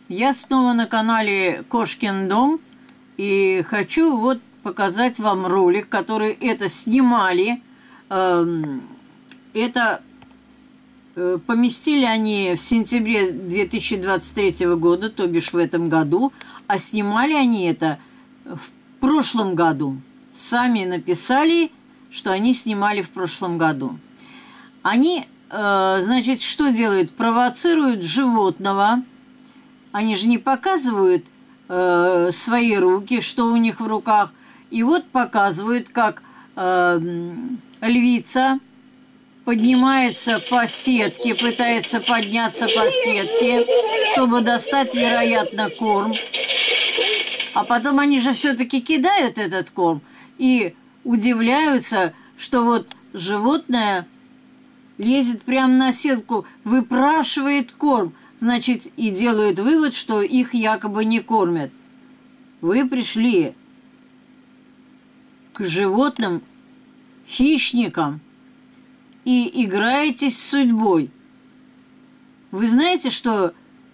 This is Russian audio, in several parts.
Я снова на канале Кошкин дом и хочу вот показать вам ролик, который это снимали. Это поместили они в сентябре 2023 года, то бишь в этом году, а снимали они это в прошлом году. Сами написали, что они снимали в прошлом году. Они, значит, что делают? Провоцируют животного. Они же не показывают свои руки, что у них в руках. И вот показывают, как львица поднимается по сетке, пытается подняться по сетке, чтобы достать, вероятно, корм. А потом они же все-таки кидают этот корм и удивляются, что вот животное лезет прямо на сетку, выпрашивает корм, значит, и делают вывод, что их якобы не кормят. Вы пришли к животным, хищникам, и играетесь с судьбой. Вы знаете, что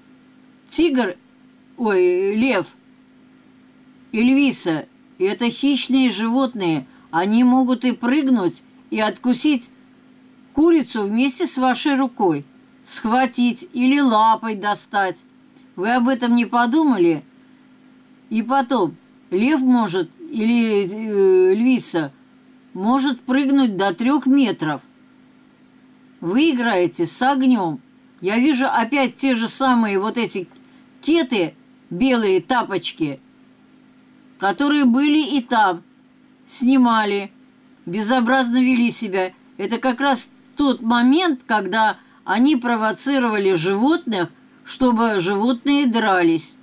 лев и львица – это хищные животные. Они могут и прыгнуть, и откусить курицу вместе с вашей рукой, схватить или лапой достать. Вы об этом не подумали? И потом, лев может, или львица, может прыгнуть до 3 метров. Вы играете с огнем. Я вижу опять те же самые вот эти кеты, белые тапочки, которые были и там, снимали, безобразно вели себя. Это как раз тот момент, когда они провоцировали животных, чтобы животные дрались.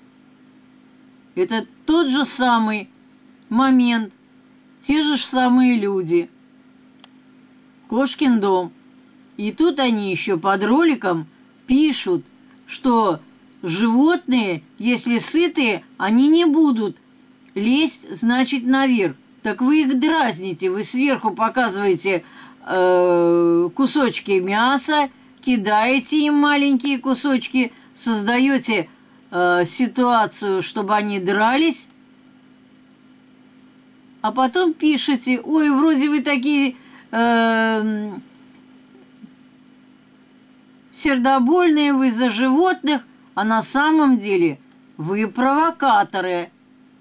Это тот же самый момент, те же самые люди. Кошкин дом. И тут они еще под роликом пишут, что животные, если сытые, они не будут лезть, значит, наверх. Так вы их дразните, вы сверху показываете кусочки мяса, кидаете им маленькие кусочки, создаете ситуацию, чтобы они дрались, а потом пишете: ой, вроде вы такие сердобольные, вы за животных, а на самом деле вы провокаторы.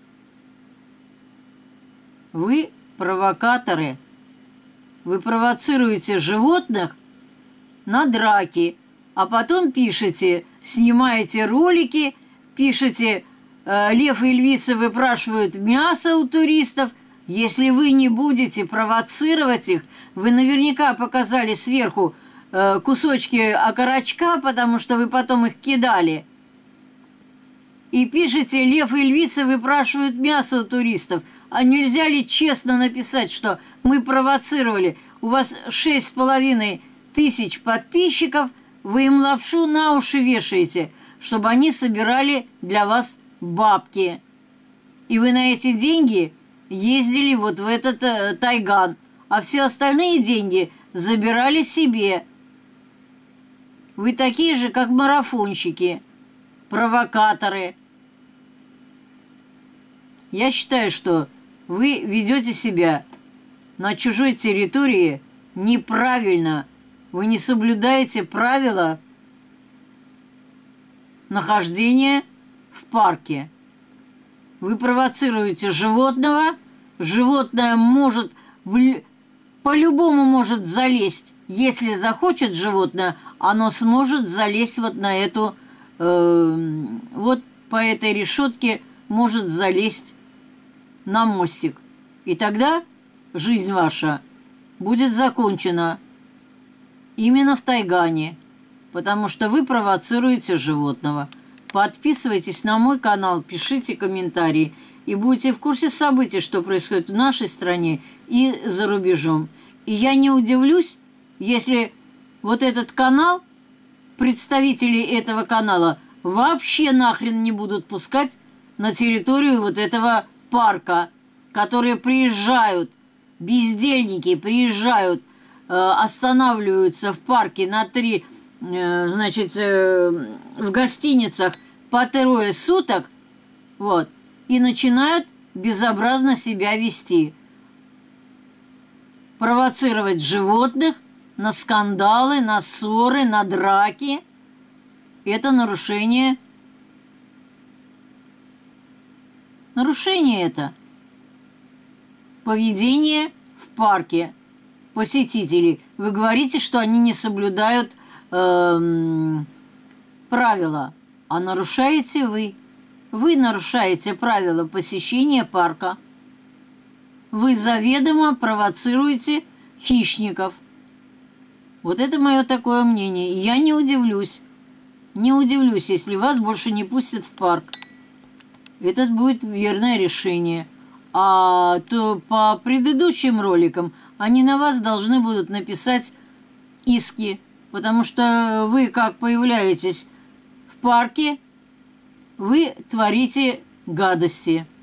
Вы провокаторы. Вы провоцируете животных на драки, а потом пишете, снимаете ролики, пишете: лев и львица выпрашивают мясо у туристов. Если вы не будете провоцировать их, вы наверняка показали сверху кусочки окорочка, потому что вы потом их кидали. И пишете: лев и львица выпрашивают мясо у туристов. А нельзя ли честно написать, что мы провоцировали? У вас 6,5 тысяч подписчиков, вы им лапшу на уши вешаете, чтобы они собирали для вас бабки. И вы на эти деньги ездили вот в этот тайган, а все остальные деньги забирали себе. Вы такие же, как марафонщики, провокаторы. Я считаю, что вы ведете себя на чужой территории неправильно. Вы не соблюдаете правила нахождения в парке. Вы провоцируете животного. Животное может по-любому может залезть. Если захочет животное, оно сможет залезть вот на эту, вот по этой решетке может залезть на мостик. И тогда жизнь ваша будет закончена именно в тайгане, потому что вы провоцируете животного. Подписывайтесь на мой канал, пишите комментарии и будете в курсе событий, что происходит в нашей стране и за рубежом. И я не удивлюсь, если вот этот канал, представители этого канала вообще нахрен не будут пускать на территорию вот этого парка, которые приезжают, бездельники приезжают, останавливаются в парке на 3, значит, в гостиницах по 3 суток, вот, и начинают безобразно себя вести. Провоцировать животных на скандалы, на ссоры, на драки. Это нарушение. Нарушение это. Поведение в парке посетителей. Вы говорите, что они не соблюдают правила, а нарушаете вы. Вы нарушаете правила посещения парка. Вы заведомо провоцируете хищников. Вот это мое такое мнение. И я не удивлюсь. Не удивлюсь, если вас больше не пустят в парк. Это будет верное решение. А то по предыдущим роликам они на вас должны будут написать иски. Потому что вы, как появляетесь в парке, вы творите гадости.